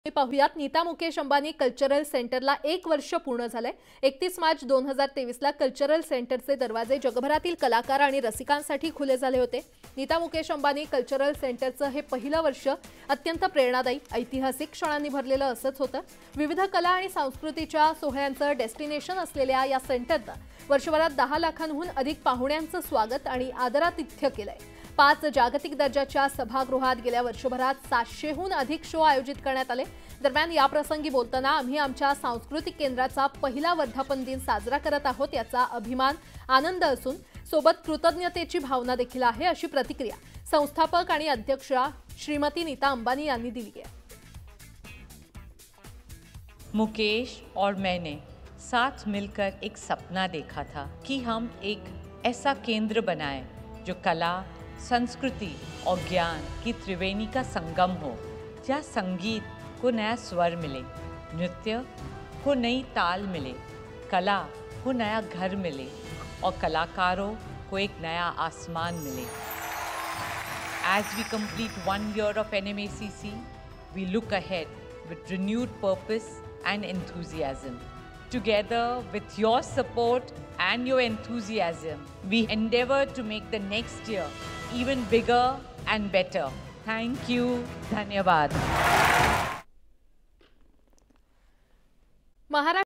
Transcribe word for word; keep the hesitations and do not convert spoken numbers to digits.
पाहुयात नीता मुकेश अंबानी कल्चरल सेंटरला एक वर्ष पूर्ण झाले। एकतीस मार्च दोन हजार तेवीस ला कल्चरल सेंटरचे दरवाजे जगभरातील कलाकार आणि रसिकांसाठी खुले झाले होते। नीता मुकेश अंबानी कल्चरल सेंटरचं हे पहिलं वर्ष अत्यंत प्रेरणादायी ऐतिहासिक क्षणांनी भरलेलं असंच होतं। विविध कला आणि संस्कृतीच्या सोहळ्यांचं डेस्टिनेशन असलेल्या या सेंटरनं वर्षभरात दहा लाखांहून अधिक पाहुण्यांचं स्वागत आणि आदरातिथ्य केलंय। पाच जागतिक दर्जाच्या सभागृहात गेल्या वर्षभरात सातशेहून अधिक शो आयोजित करण्यात आले। दरम्यान या प्रसंगी बोलताना आम्ही आमच्या सांस्कृतिक केंद्राचा पहिला वर्धापन दिन साजरा करत आहोत, याचा अभिमान आनंद असून सोबत कृतज्ञतेची भावना देखील आहे, अशी प्रतिक्रिया संस्थापक आणि अध्यक्षा श्रीमती नीता अंबानी यांनी दिली आहे। मुकेश और मैंने साथ मिलकर एक सपना देखा था कि हम एक ऐसा केंद्र बनाएं जो कला, संस्कृति और ज्ञान की त्रिवेणी का संगम हो, जहाँ संगीत को नया स्वर मिले, नृत्य को नई ताल मिले, कला को नया घर मिले और कलाकारों को एक नया आसमान मिले। As we complete one year of N M A C C, we look ahead with renewed purpose and enthusiasm. Together, with your support and your enthusiasm, we endeavor to make the next year even bigger and better. Thank you. Dhanyavad. Maharashtra